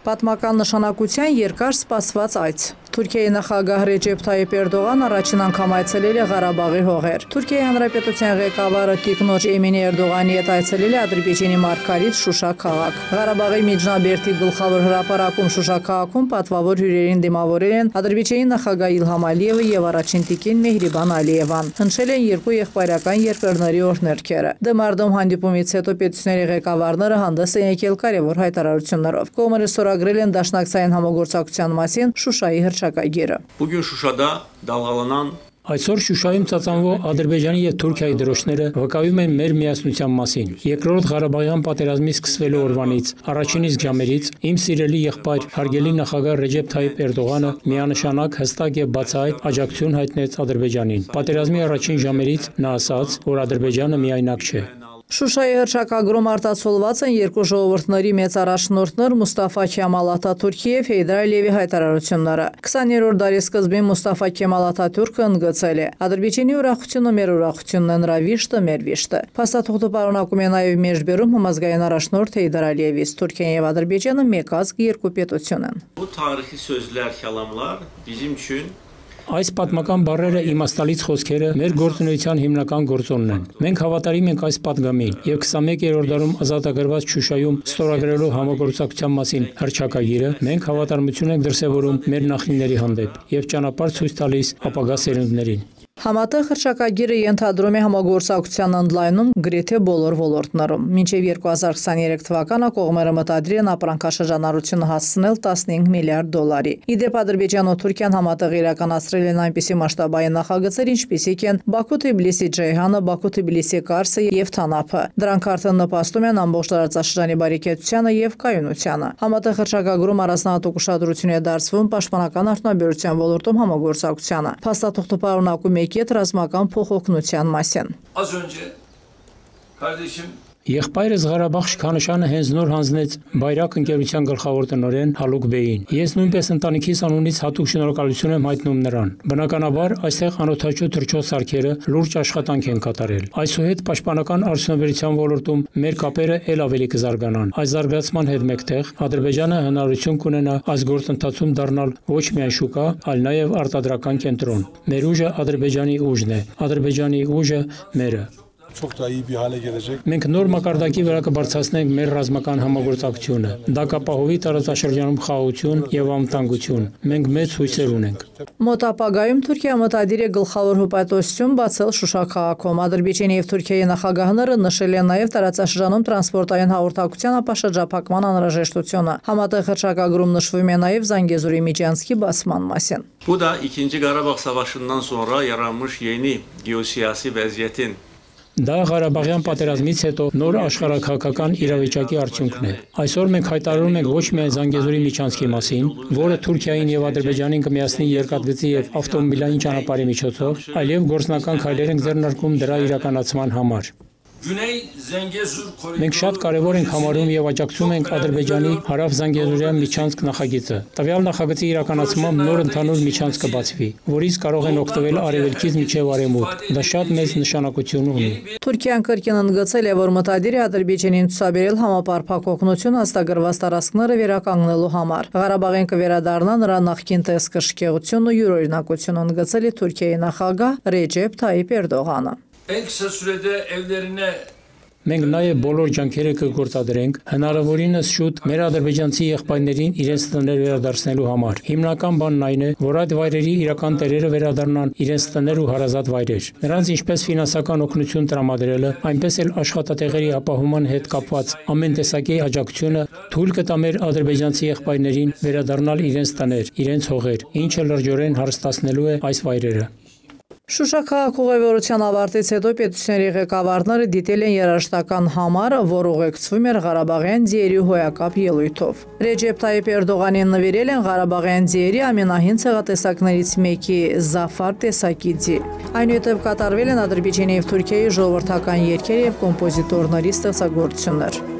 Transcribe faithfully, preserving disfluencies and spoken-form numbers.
Պատմական նշանակության երկար սպասված այց։ Թուրքիայի նախագահ Ռեջեփ Թայիփ Էրդողան առաջին անգամ այցելել է Ղարաբաղի հողեր։ Թուրքիայի Հանրապետության ղեկավարը Տիկնոջ Էմինե Էրդողանի հետ այցելել է Ադրբեջանի Մարգարիտ Շուշա քաղաք։ Ղարաբաղի միջնաբերդի գլխավոր հրապարակում Շուշա քաղաքում պատվավոր հյուրերին դիմավորել են Ադրբեջանի նախագահ Իլհամ Ալիևը եւ առաջին տիկին Մեհրիբան Ալիևան։ Հնչել են երկու եղբայրական երկրների օրհներգերը։ Դմարդում հանդիպումից հետո պետությունների ղեկավարները հանդես են եկել կարևոր հայտարարություններով։ Կողմերը ստորագրել են դաշնակցային համագործակցության մասին Շուշայի հռչակագիրը։ Bugün Şuşa'da dalgalanan Այսօր Շուշայում ծածանվող Ադրբեջանի եւ Թուրքիայի դրոշները վկայում են մեր միասնության մասին։ Երկրորդ Ղարաբաղյան պատերազմի սկսվելու օրվանից, առաջին իսկ ժամերից, իմ սիրելի եղբայր, հարգելի նախագահ Ռեջեփ Թայիփ Էրդողանը միանշանակ, հստակ եւ բացահայտ աջակցություն հայտնեց Ադրբեջանին։ Պատերազմի առաջին ժամերից նա ասաց, որ Ադրբեջանը միայնակ չէ։ Շուշայի հռչակագրում արտացոլված են երկու ժողովուրդների մեծ առաջնորդներ Մուստաֆա Քեմալ Աթաթուրքի եւ Հեյդար Ալիևի հայտարարությունները։ քսաներորդ դարի սկզբին Մուստաֆա Քեմալ Աթաթուրքը ընդգծել է. Ադրբեջանի ուրախությունը մեր ուրախությունն է, նրա վիշտը մեր վիշտը։ Փաստաթուղթը պարունակում է նաեւ մեջբերում համազգային առաջնորդ Հեյդար Ալիևից։ Թուրքիան եւ Ադրբեջանը մեկ ազգ երկու պետություն են։ Bu tarihi sözler, kelamlar bizim için Այս պատմական բառերը իմաստալից խոսքերը մեր գործունեության հիմնական գործոնն են։ Մենք հավատարիմ ենք այս պատգամին եւ քսանմեկերորդ դարում ազատագրված Շուշայում ստորագրելով համագործակցության մասին հռչակագիրը մենք հավատարմություն ենք դրսևորում մեր նախնիների հանդեպ եւ ճանապարհ ցույց տալիս ապագա սերունդներին։ Համատեղ հռչակագիրը ենթադրում է համագործակցության ընդլայնում գրեթե բոլոր ոլորտներում։ Մինչև երկու հազար քսաներեք թվականը կողմերը մտադիր են ապրանքաշրջանառությունը հասցնել տասնհինգ միլիարդ դոլարի։ Իդեպ Ադրբեջանն ու Թուրքիան համատեղ իրականացրել են այնպիսի մասշտաբային նախագծեր, ինչպիսիք են Բաքու-Թբիլիսի-Ջեյհանը, Բաքու-Թբիլիսի-Կարսը եւ Թանափը։ Դրանք արդեն նպաստում են ամբողջ տարածաշրջանի բարեկեցությանը եւ կայունությանը։ Համատեղ հռչակագրում առանձնահատուկ ուշադրություն է դարձվում պաշտպանական արդյունաբերության ոլորտում համագործակցությանը։ Փաստաթուղթը պարունակում է կետ ռազմական փոխօգնության մասին։ Az önce kardeşim Եղբայրս Ղարաբաղ շքանշանը հենց նոր հանձնեց Բայրակ ընկերության գլխավոր տնօրեն Հալուկ Բեյին։ Ես նույնպես ընտանիքիս անունից հատուկ շնորհակալություն եմ հայտնում նրան։ Բնականաբար, այստեղ անօթաչու թռչող սարքերը լուրջ աշխատանք են կատարել։ Այսուհետ պաշտպանական արդյունաբերության ոլորտում մեր կապերը ել ավելի կզարգանան։ Այս զարգացման հետ մեկտեղ Ադրբեջանը հնարավորություն կունենա այս գործընթացում դառնալ ոչ միայն շուկա, այլ նաև արտադրական կենտրոն։ Մեր ուժը Ադրբեջանի ուժն է, Ադրբեջանի ուժը մերը։ Çok da iyi bir hale gelecek. Մենք նոր մակարդակի վրա կբարձրացնենք մեր ռազմական համագործակցությունը։ Դա կապահովի տարածաշրջանում խաղաղություն եւ անվտանգություն։ Մենք մեծ հույսեր ունենք։ Մոտ ապագայում Թուրքիա մտադիր է գլխավոր հպատոսություն բացել Շուշա քաղաքում։ Ադրբեջանի եւ Թուրքիայի նախագահները նշել են նաեւ տարածաշրջանում տրանսպորտային հաղորդակցության ապաշրջափակման անհրաժեշտությունը։ Համատեղ հռչակագրում նշվում է նաեւ Զանգեզուրի միջանցքի բացման մասին։ Bu da ikinci Qarabağ Savaşı'ndan sonra yaranmış yeni geosiyasi vəziyyətin Դա Ղարաբաղյան պատերազմից հետո նոր աշխարհակահաղական իրավիճակի արդյունքն է։ Այսօր մենք հայտարարում ենք ոչ միայն Զանգեզուրի միջանցքի մասին, որը Թուրքիային եւ Ադրբեջանին կմիացնի երկաթգծի եւ ավտոմոբիլային ճանապարհի միջոցով, այլև գործնական քայլեր ենք ձեռնարկում դրա իրականացման համար։ Güney Zengezur Մենք շատ կարևոր ենք համարում եւ աջակցում ենք Ադրբեջանի հարավ-Զանգեզուրյան միջանցք նախագիծը։ Տվյալ նախագծի իրականացմամբ նոր ընդհանուր միջանցք կբացվի, որից կարող են օգտվել արևելքից մինչև արևմուտք։ Դա շատ մեծ նշանակություն ունի։ Թուրքիան կրկին ընդգծել է, որ մտադիր է Ադրբեջանին ցուցաբերել համապարփակ օգնություն հաստագրված տարածքները վերականգնելու համար։ Ղարաբաղին կվերադառնա նրա նախկին տեսքշքեղությունն ու յուրօրինակությունը ընդգծել է Թուրքիայի նախագահ Ռեջեփ Թայիփ Էրդողանը։ en kısa sürede evlerine Մենք նաև բոլոր ջանքերը կգործադրենք հնարավորինս շուտ մեր ադրբեջանցի եղբայրներին իրենց տներ վերադարձնելու համար։ Հիմնական բանն այն է, որ այդ վայրերի իրական տերերը վերադառնան իրենց տներ ու հարազատ վայրեր։ Նրանց ինչպես ֆինանսական օգնություն տրամադրելը, այնպես էլ աշխատատեղերի ապահովման հետ կապված ամեն տեսակի աջակցությունը թույլ կտա մեր ադրբեջանցի եղբայրներին վերադառնալ իրենց տներ, իրենց հողեր, ինչը լրջորեն հարստացնելու է այս վայրերը։ Շուշա քաղաք ուղևորության ավարտից հետո պետությունների ղեկավարները դիտել են երաժշտական համար, որ ուղեկցվում էր Ղարաբաղյան ձիերի հոյակապ ելույթով։ Ռեջեփ Թայիփ Էրդողանին նվիրել են Ղարաբաղյան ձիերի ամենահին ցեղատեսակներից մեկի Զաֆար տեսակի ձի։ Այնուհետև կատարվել են Ադրբեջանի եւ Թուրքիայի ժողովրդական երգեր եւ կոմպոզիտորների ստեղծագործություններ։